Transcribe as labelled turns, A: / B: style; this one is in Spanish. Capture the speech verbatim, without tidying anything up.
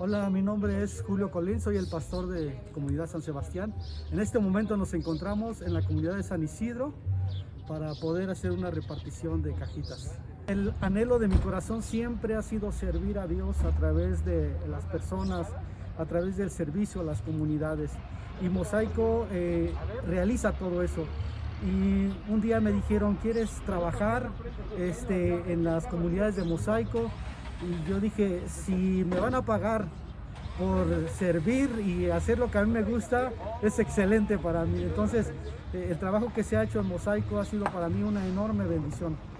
A: Hola, mi nombre es Julio Colín, soy el pastor de Comunidad San Sebastián. En este momento nos encontramos en la comunidad de San Isidro para poder hacer una repartición de cajitas. El anhelo de mi corazón siempre ha sido servir a Dios a través de las personas, a través del servicio a las comunidades. Y Mosaico eh, realiza todo eso. Y un día me dijeron, ¿quieres trabajar este, en las comunidades de Mosaico? Y yo dije, si me van a pagar por servir y hacer lo que a mí me gusta, es excelente para mí. Entonces, eh, el trabajo que se ha hecho en Mosaico ha sido para mí una enorme bendición.